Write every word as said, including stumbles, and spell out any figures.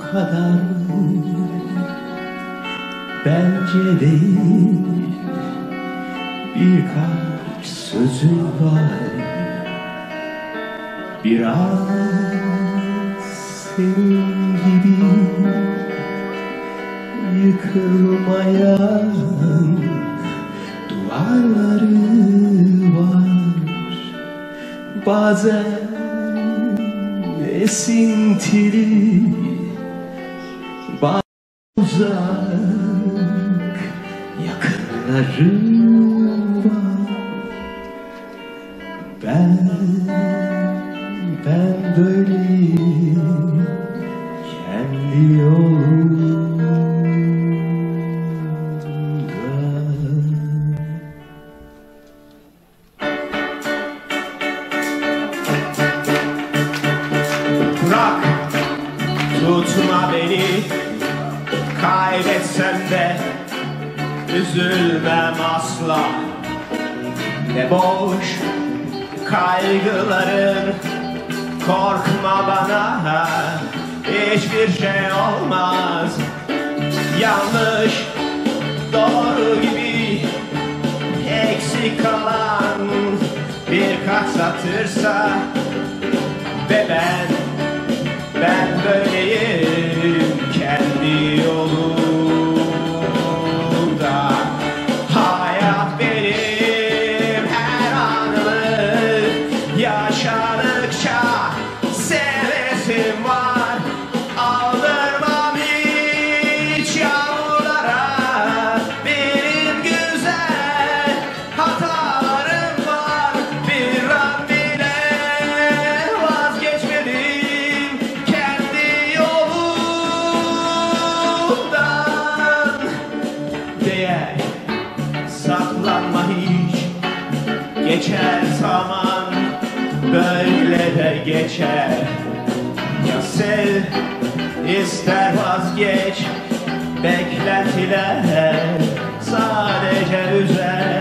kadar bence değil, birkaç sözüm var. Biraz senin gibi yıkılmayan duvarları var. Bazen esintili, bazen uzak yakınları var. Ben, ben böyleyim, kendi yolumda. Bırak, tutma beni, kaybetsem de üzülmem asla. Ne boş kaygıların, korkma bana, hiçbir şey olmaz. Yanlış, doğru gibi eksik kalan birkaç satırsa ve ben, ben böyleyim kendi yolumda. Hayat benim her anımı yaşadıkça sevesim var. Aldırmam hiç yağmurlara, benim güzel hatalarım var. Bir an bile vazgeçmedim kendi yolumdan. Değer saklanma hiç, geçer zaman böyle de geçer. Ya sev, ister vazgeç, beklentiler sadece üzer.